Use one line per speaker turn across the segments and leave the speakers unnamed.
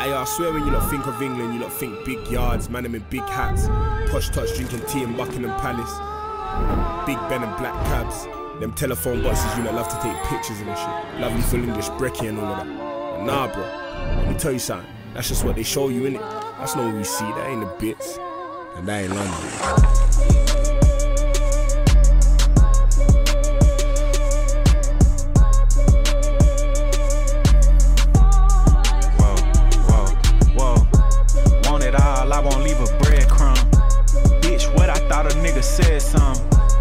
I swear when you lot think of England, you lot think big yards, man them in big hats, posh touch drinking tea in Buckingham Palace, Big Ben and black cabs, them telephone boxes you lot love to take pictures and shit, lovely full English brekkie and all of that. But nah bro, let me tell you something, that's just what they show you innit. That's not what we see, that ain't the bits, and that ain't London.
I won't leave a breadcrumb. Bitch, what I thought a nigga said some.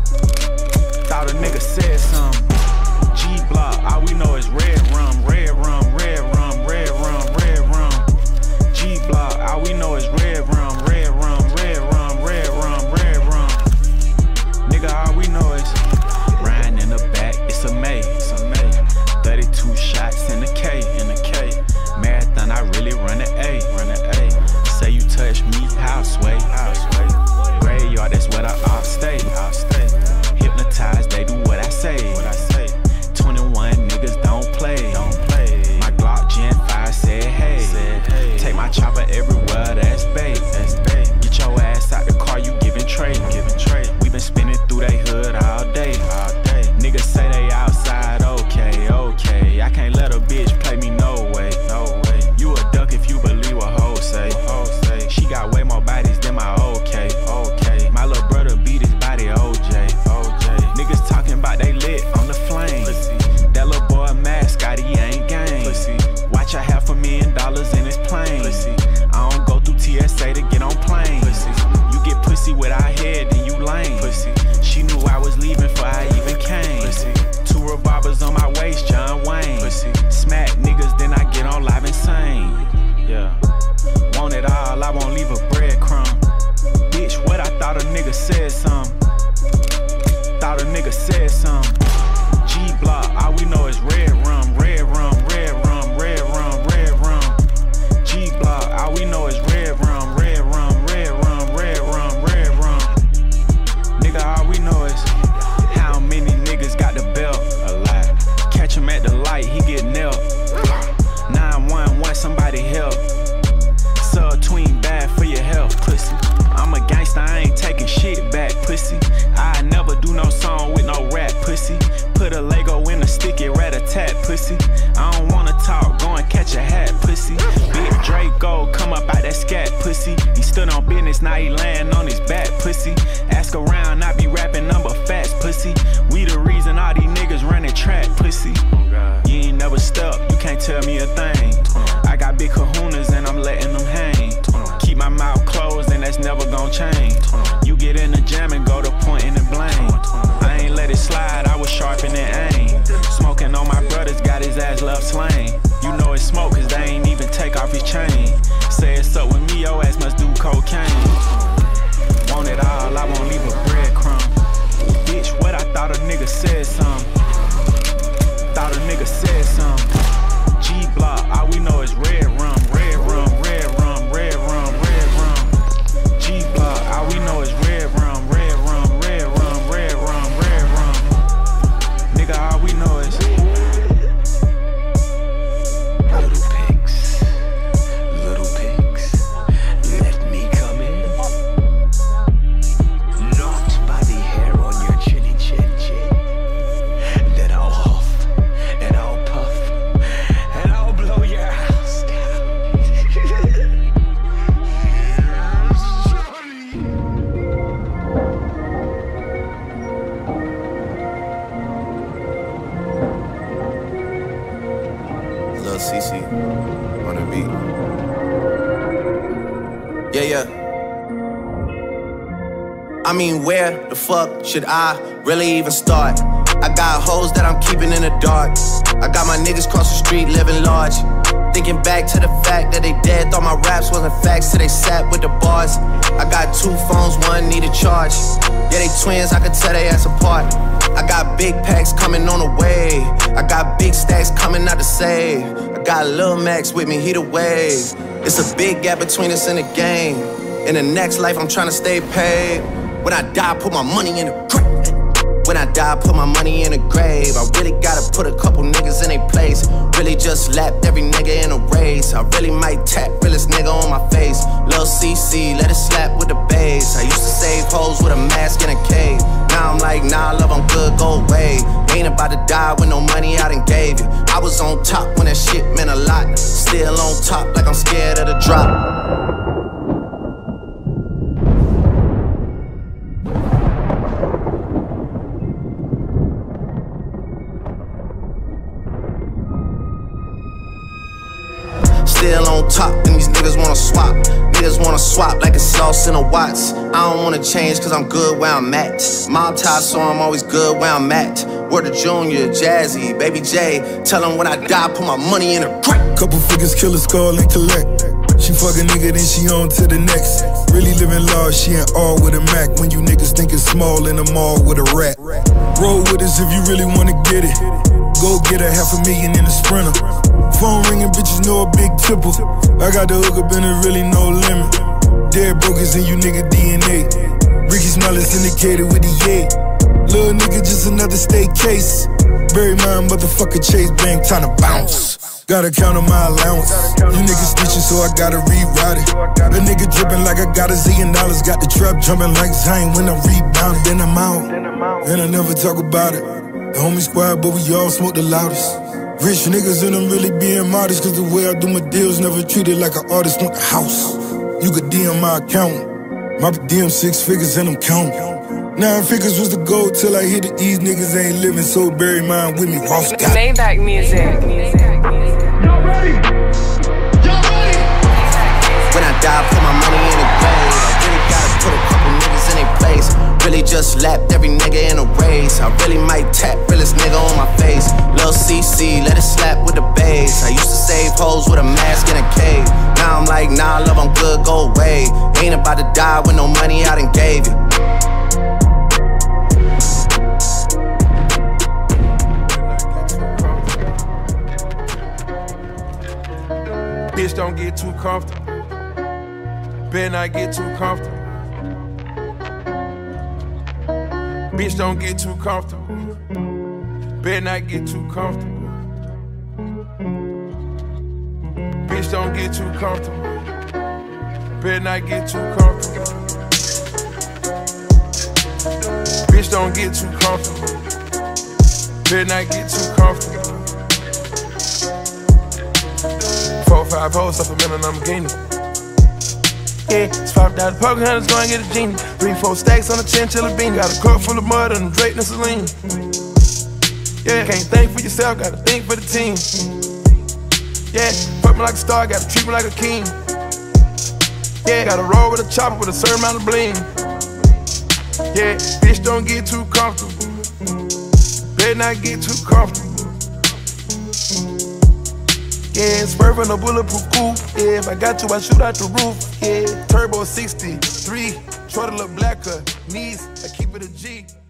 Thought a nigga said some. G-Block, all we know is red rum, red rum, red rum, red rum, red rum. G-Block, all we know is red rum, red rum, red rum, red rum, red rum. Nigga, all we know is riding in the back, it's a May, it's a May. 32 shots in the K, in the K. Marathon, I really run the A, run the A. Say you touch me, I'll sway, I'll sway. Graveyard, that's what I'll stay, I'll stay. Hypnotized, they do what I say, what I say. 21 niggas don't play, don't play. My Glock Gen 5 said hey, take my chopper everywhere, that's bait, that's bait. Get your ass out the car, you giving trade, giving trade. We been spinning through they hood all day, all day. Niggas say they outside, okay, okay. I can't let a bitch play me, no way, no way. You a duck if you believe what hoes say. She got way more bodies than my okay, okay. My little brother beat his body, OJ, OJ. Niggas talking about they lit on the flame. Pussy. That little boy mascot, he ain't game. Pussy. Watch, I $500,000 in his plane. Pussy. I don't go through TSA to get on planes. Pussy. You get pussy without head, then you lame. Pussy. She knew I was leaving before I even came. Pussy. 2 revolvers on my waist, John Wayne. Pussy. Smack niggas, then I get on live insane. Yeah. Want it all, I won't leave a breadcrumb. Bitch, what I thought a nigga said some. Thought a nigga said some. G-Block, all we know is red rum, red rum, red rum, red rum, red rum. G-Block, all we know is red rum, red rum, red rum, red rum, red rum. Nigga, all we know is how many niggas got the belt. A lot. Catch him at the light, he get nailed. 911, somebody help. Tween bad for your health, pussy. I'm a gangster, I ain't taking shit back, pussy. I never do no song with no rap, pussy. Put a Lego in a sticky rat-a-tat, pussy. I don't wanna talk, go and catch a hat, pussy. Big Draco, come up out that scat, pussy. He stood on business, now he laying on his back, pussy. Ask around, I be rapping number facts, pussy. We the reason all these niggas running track, pussy. You ain't never stepped, you can't tell me a thing. I got big kahunas and I'm letting them hang. Keep my mouth closed and that's never gonna change. You get in the jam and go to pointing and blame. I ain't let it slide, I was sharpening aim. Smoking on my brothers, got his ass left slain. You know it's smoke cause they ain't even take off his chain. Say it's up with me, your ass must do cocaine. Want it all, I won't leave a breadcrumb. Bitch, what I thought a nigga said some. Thought a nigga said some. G-Block, all we know is red rum, red rum, red rum, red rum, red rum. G-Block, all we know is red rum, red rum, red rum, red rum, red rum. Nigga, all we know is little pigs, let me come in. Not by the hair on your chinny chin chin. Then I'll huff and I'll puff and I'll blow your house down.
Lil CC on the beat. Yeah. I mean, where the fuck should I really even start? I got hoes that I'm keeping in the dark. I got my niggas cross the street living large. Thinking back to the fact that they dead, thought my raps wasn't facts till they sat with the bars. I got 2 phones, one need a charge. Yeah, they twins, I could tell they ass apart. I got big packs coming on the way. I got big stacks coming out to save. I got Lil Max with me, he the wave. It's a big gap between us in the game. In the next life, I'm trying to stay paid. When I die, put my money in the grave. When I die, put my money in a grave. I really gotta put a couple niggas in their place. Really just lapped every nigga in a race. I really might tap realest nigga on my face. Lil CC, let it slap with the bass. I used to save hoes with a mask in a cave. Now I'm like, nah, love, I'm good, go away. Ain't about to die with no money I done gave you. I was on top when that shit meant a lot. Still on top like I'm scared of the drop. Still on top, and these niggas wanna swap. Niggas wanna swap like it's sauce in a Watts. I don't wanna change cause I'm good where I'm at. Mob tie, so I'm always good where I'm at. Word to Junior, Jazzy, Baby J. Tell him when I die, put my money in a crack.
Couple figures, kill a skull and collect. She fuck a nigga, then she on to the next. Really living large, she ain't all with a Mac. When you niggas thinking small in the mall with a rat. Roll with us if you really wanna get it. Go get a $500,000 in a Sprinter. Phone ringing, bitches know a big tipple. I got the hook up and there really no limit. Dead brokers in you nigga DNA. Ricky Smiley syndicated with the yay. Little nigga just another state case. Bury my motherfucker Chase Bank, time to bounce. Gotta count on my allowance. You niggas stitching, so I gotta reroute it. The nigga dripping like I got $1 zillion. Got the trap jumping like Zane when I rebound. Then I'm out, and I never talk about it. The homie squad, but we all smoke the loudest. Rich niggas and I'm really being modest, cause the way I do my deals never treated like an artist want the house. You could DM my account, my DM 6 figures and I'm counting. 9 figures was the goal till I hit it. These niggas ain't living, so bury mine with me. Ross got
Maybach music.
Y'all ready? Y'all ready?
When I die, put my money in a grave. I really gotta put a couple niggas in their place. Really just lapped every nigga in a race. I really might tap realest nigga on my face. Lil CC, let it slap with the bass. I used to save hoes with a mask in a cave. Now I'm like, nah, love, I'm good, go away. Ain't about to die with no money I done gave you.
Bitch, don't get too comfortable. Better not get too comfortable. Bitch, don't get too comfortable. Better not get too comfortable. Bitch, don't get too comfortable. Better not get too comfortable. Bitch, don't get too comfortable. Better not get too comfortable. 4, 5 hoes, up a million Lamborghini. Yeah, it's $5 poker hunters, go and get a genie. 3, 4 stacks on a chinchilla beanie. Got a cup full of mud and Drake and Celine. Yeah, can't think for yourself, gotta think for the team. Yeah, fuck me like a star, gotta treat me like a king. Yeah, gotta roll with a chopper with a certain amount of bling. Yeah, bitch, don't get too comfortable. Better not get too comfortable. Yeah, swerving a bulletproof coupe. Yeah, if I got to, I shoot out the roof. Yeah, turbo 63, short a little blacker, knees, I keep it a G.